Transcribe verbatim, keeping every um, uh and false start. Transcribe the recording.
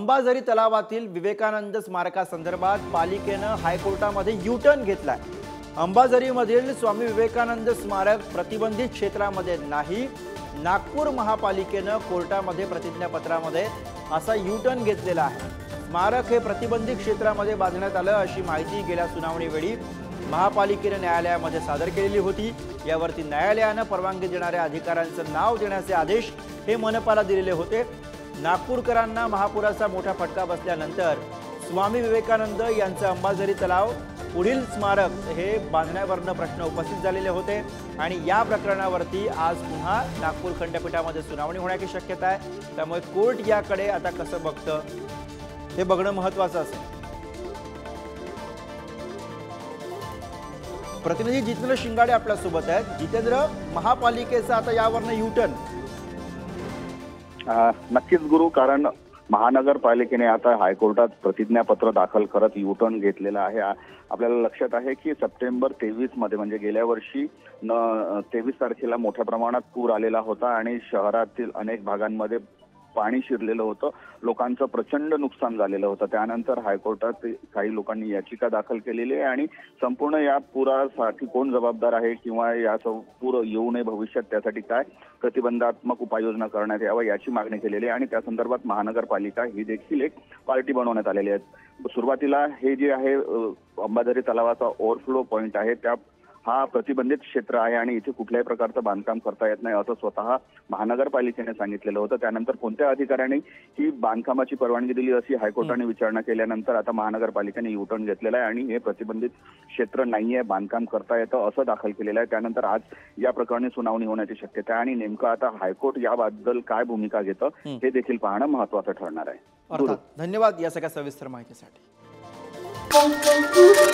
अंबाझरी तलावातील विवेकानंद स्मारकासंदर्भात पालिकेनं हायकोर्टामध्ये U turn घेतलाय। अंबाझरीमधील स्वामी विवेकानंद स्मारक प्रतिबंधित क्षेत्रामध्ये नाही। नागपूर महापालिकेनं कोर्टामध्ये प्रतिज्ञापत्रामध्ये असा यू टर्न घेतलेला आहे। स्मारक हे प्रतिबंधित क्षेत्रामध्ये बांधण्यात आलं अशी माहिती गेल्या सुनावणीवेळी महापालिकेने न्यायालयामध्ये सादर केलेली होती। यावरती न्यायालयाने परवानगी देणाऱ्या अधिकाऱ्यांचं नाव देण्याचे आदेश हे मनपाला दिलेले होते। नागपूरकरांना महापुराचा मोठा फटका बसल्यानंतर स्वामी विवेकानंद यांचं अंबाझरी तलाव पुढील स्मारक हे बांधण्यावरनं प्रश्न उपस्थित झालेले होते आणि या प्रकरणावरती आज पुन्हा नागपूर खंडपीठामध्ये सुनावणी होण्याची शक्यता आहे। त्यामुळे कोर्ट याकडे आता कसं बघतं हे बघणं महत्त्वाचं असेल। प्रतिनिधी जितेंद्र शिंगाडे आपल्या सोबत आहेत। जितेंद्र, महापालिकेचा आता यावरनं यू टर्न नक्कीच गुरु, कारण महानगरपालिकेने आता हायकोर्टात प्रतिज्ञापत्र दाखल करत यू टर्न घेतलेला आहे। आपल्याला लक्षात आहे की सप्टेंबर तेवीस मध्ये म्हणजे गेल्या वर्षी तेवीस तारखेला मोठ्या प्रमाणात पूर आलेला होता आणि शहरातील अनेक भागांमध्ये पाणी शिरलेलं होतं, लोकांचं प्रचंड नुकसान झालेलं होतं। त्यानंतर हायकोर्टात काही लोकांनी याचिका दाखल केलेली आहे आणि संपूर्ण या पुरासाठी कोण जबाबदार आहे किंवा या पूर येऊ नये भविष्यात त्यासाठी काय प्रतिबंधात्मक उपाययोजना करण्यात यावा याची मागणी केलेली आहे आणि त्या संदर्भात महानगरपालिका ही देखील एक पार्टी बनवण्यात आलेली आहे। सुरुवातीला हे जे आहे अंबाझरी तलावाचा ओव्हरफ्लो पॉईंट आहे त्या हा प्रतिबंधित क्षेत्र आहे आणि इथे कुठल्याही प्रकारचं बांधकाम करता येत नाही असं स्वतः महानगरपालिकेने सांगितलेलं होतं। त्यानंतर कोणत्या अधिकाऱ्यांनी ही बांधकामाची परवानगी दिली अशी हायकोर्टाने विचारणा केल्यानंतर आता महानगरपालिकेने यू टर्न घेतलेला आहे आणि हे प्रतिबंधित क्षेत्र नाहीये, बांधकाम करता येतं असं दाखल केलेलं आहे। त्यानंतर आज या प्रकरणी सुनावणी होण्याची शक्यता आहे आणि नेमकं आता हायकोर्ट याबद्दल काय भूमिका घेतं हे देखील पाहणं महत्त्वाचं ठरणार आहे। धन्यवाद या सगळ्या सविस्तर माहितीसाठी।